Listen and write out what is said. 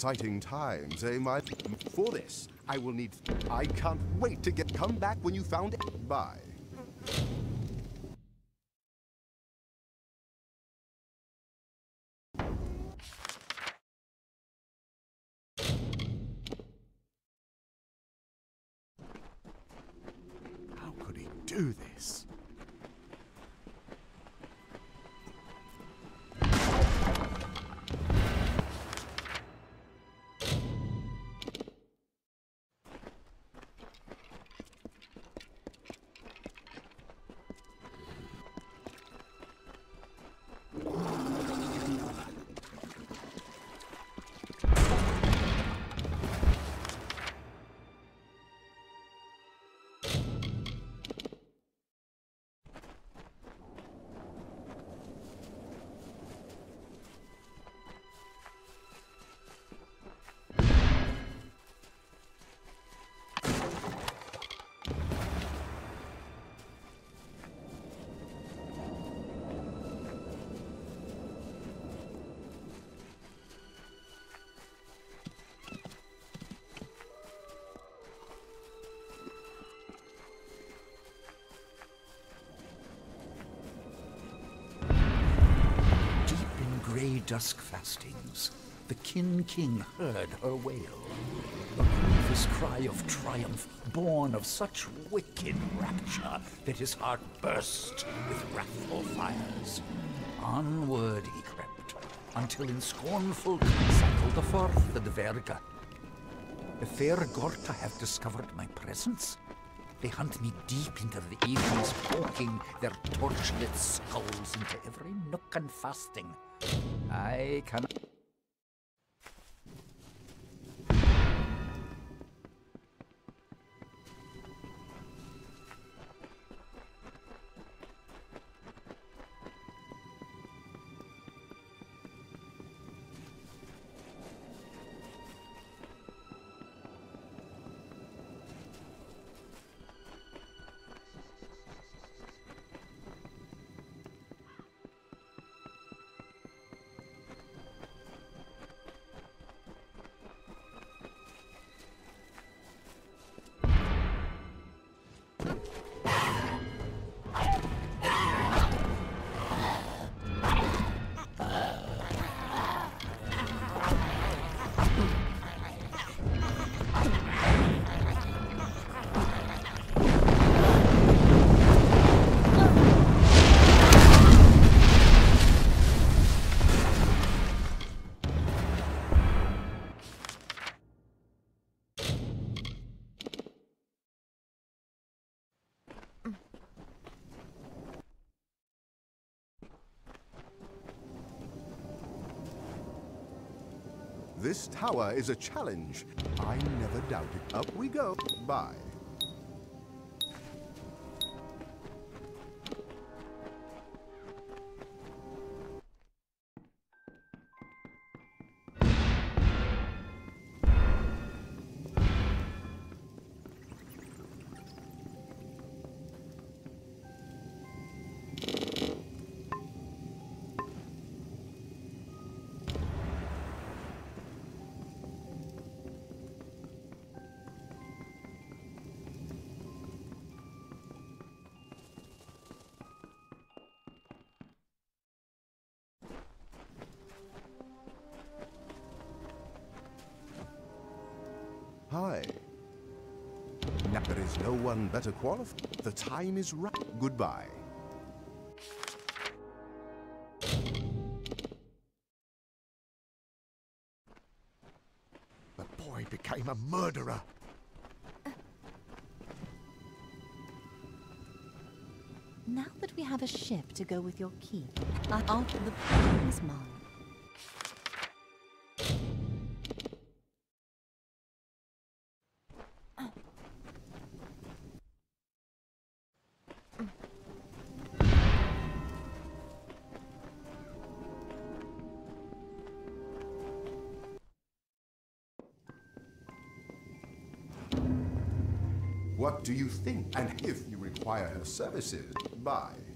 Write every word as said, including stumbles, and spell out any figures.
Exciting times, eh, my... For this, I will need... I can't wait to get... Come back when you found it. Bye. How could he do this? Grey dusk fastings, the Kin King heard her wail, a grievous cry of triumph born of such wicked rapture that his heart burst with wrathful fires. Onward he crept, until in scornful cycle the forth the Dverga. The fair Gorta have discovered my presence. They hunt me deep into the evenings, poking their torchlit skulls into every nook and fasting. I cannot... This tower is a challenge. I never doubted. Up we go. Bye. Hi. Now there is no one better qualified. The time is right. Goodbye. The boy became a murderer. Now that we have a ship to go with your keep, I'll the plan is mine. What do you think? And if you require her services, bye.